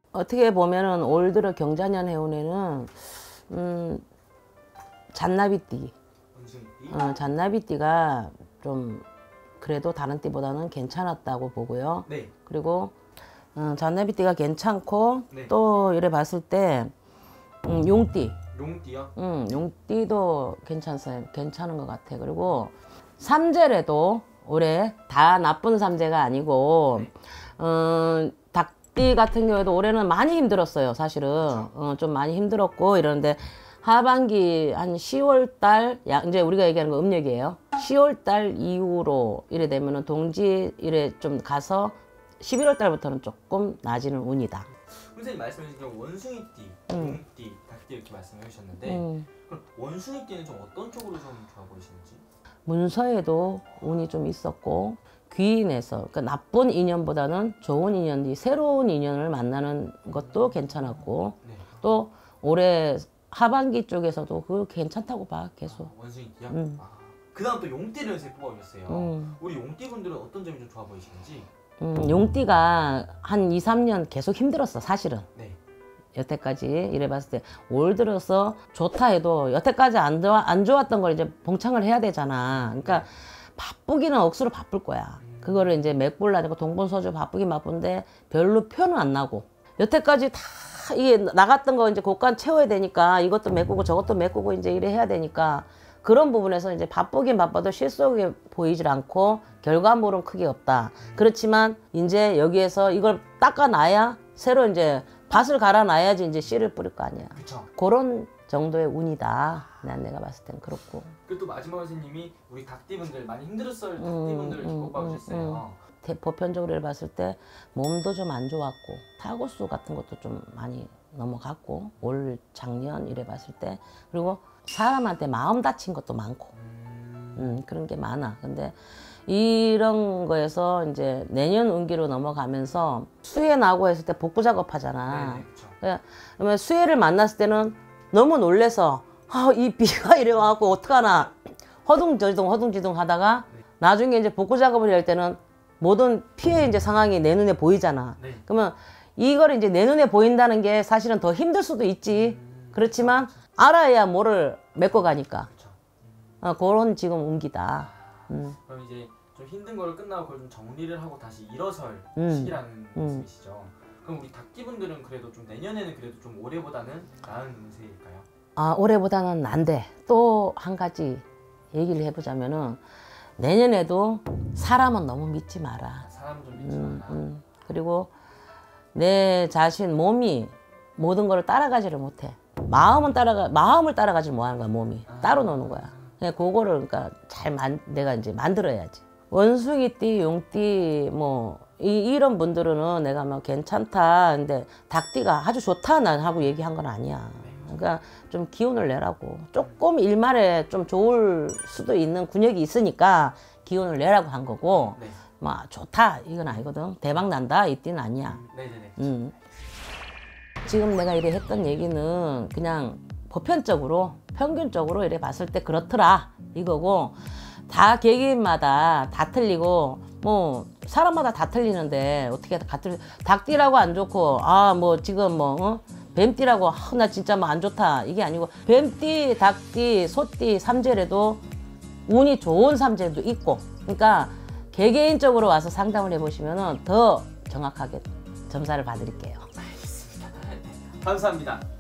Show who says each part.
Speaker 1: 어떻게 보면은 올 들어 경자년 해운에는 잔나비띠. 잔나비띠가 좀 그래도 다른 띠보다는 괜찮았다고 보고요.
Speaker 2: 네.
Speaker 1: 그리고 잔나비띠가 괜찮고
Speaker 2: 네.
Speaker 1: 또 이래 봤을 때 용띠.
Speaker 2: 용띠요?
Speaker 1: 용띠도 괜찮은 것 같아. 그리고 삼재래도 올해 다 나쁜 삼재가 아니고 닭띠 같은 경우에도 올해는 많이 힘들었어요. 사실은 좀 많이 힘들었고 이러는데 하반기 한 10월달 이제 우리가 얘기하는 거 음력이에요. 10월달 이후로 이래 되면은 동지 이래 좀 가서 11월달부터는 조금 나아지는 운이다.
Speaker 2: 선생님 말씀하신 게 원숭이띠, 용띠, 닭띠 이렇게 말씀해 주셨는데 그럼 원숭이띠는 좀 어떤 쪽으로 좀 좋아 보이시는지?
Speaker 1: 문서에도 운이 좀 있었고 귀인에서 그러니까 나쁜 인연보다는 좋은 인연이 새로운 인연을 만나는 것도 괜찮았고
Speaker 2: 네.
Speaker 1: 또 올해 하반기 쪽에서도 그거 괜찮다고 봐 계속.
Speaker 2: 원숭이띠요? 그 다음 또 용띠를 요새 뽑아주셨어요. 우리 용띠분들은 어떤 점이 좀 좋아 보이시는지?
Speaker 1: 용띠가 한 2, 3년 계속 힘들었어 사실은.
Speaker 2: 네.
Speaker 1: 여태까지 이래 봤을 때 올 들어서 좋다 해도 여태까지 안 좋았던 걸 이제 봉창을 해야 되잖아. 그러니까 바쁘기는 억수로 바쁠 거야. 그거를 이제 맥불나니까 동분서주 바쁘긴 바쁜데 별로 표는 안 나고 여태까지 다 이게 나갔던 거 이제 곳간 채워야 되니까 이것도 메꾸고 저것도 메꾸고 이제 이래 해야 되니까 그런 부분에서 이제 바쁘긴 바빠도 실속이 보이질 않고 결과물은 크게 없다. 그렇지만 이제 여기에서 이걸 닦아놔야 새로 이제 밭을 갈아놔야지 이제 씨를 뿌릴 거 아니야.
Speaker 2: 그쵸.
Speaker 1: 그런 정도의 운이다. 내가 봤을 땐 그렇고.
Speaker 2: 그리고 또 마지막 선생님이 우리 닭띠분들 많이 힘들었을 닭띠분들을 뽑아주셨어요.
Speaker 1: 보편적으로 봤을 때 몸도 좀 안 좋았고 타고수 같은 것도 좀 많이 넘어갔고 올 작년 이래 봤을 때 그리고 사람한테 마음 다친 것도 많고 그런 게 많아. 근데 이런 거에서 이제 내년 운기로 넘어가면서 수해 나고 했을 때 복구 작업하잖아. 그러면 수해를 만났을 때는 너무 놀래서 이 비가 이래갖고 어떡하나 허둥지둥 하다가 나중에 이제 복구 작업을 할 때는 모든 피해 이제 상황이 내 눈에 보이잖아. 그러면 이걸 이제 내 눈에 보인다는 게 사실은 더 힘들 수도 있지. 그렇지만 알아야 뭐를 메꿔가니까. 그런 지금 운기다.
Speaker 2: 그럼 이제 좀 힘든 걸 끝나고 그걸 좀 정리를 하고 다시 일어설 시기라는 말씀이시죠. 그럼 우리 닭띠분들은 그래도 좀 내년에는 그래도 좀 올해보다는 나은 운세일까요?
Speaker 1: 올해보다는 난데 또 한 가지 얘기를 해보자면은 내년에도 사람은 너무 믿지 마라.
Speaker 2: 사람은 좀 믿지 마라.
Speaker 1: 그리고 내 자신 몸이 모든 걸 따라가지를 못해. 마음을 따라가지 못하는 거야. 몸이 따로 노는 거야. 그냥 그거를 그러니까 내가 이제 만들어야지. 원숭이띠, 용띠 뭐 이런 분들은 내가 뭐 괜찮다. 근데 닭띠가 아주 좋다 난 하고 얘기한 건 아니야. 그러니까 좀 기운을 내라고. 조금 일말에 좀 좋을 수도 있는 군역이 있으니까 기운을 내라고 한 거고. 막 좋다 이건 아니거든. 대박 난다 이 띠는 아니야. 지금 내가 이래 했던 얘기는 그냥 보편적으로 평균적으로 이래 봤을 때 그렇더라 이거고 다 개개인마다 다 틀리고 뭐 사람마다 다 틀리는데 어떻게 닭띠라고 안 좋고 뭐 지금 뱀띠라고 나 진짜 뭐 안 좋다 이게 아니고 뱀띠, 닭띠, 소띠, 삼재래도 운이 좋은 삼재도 있고 그러니까 개개인적으로 와서 상담을 해보시면 더 정확하게 점사를 봐드릴게요.
Speaker 2: 알겠습니다. 감사합니다.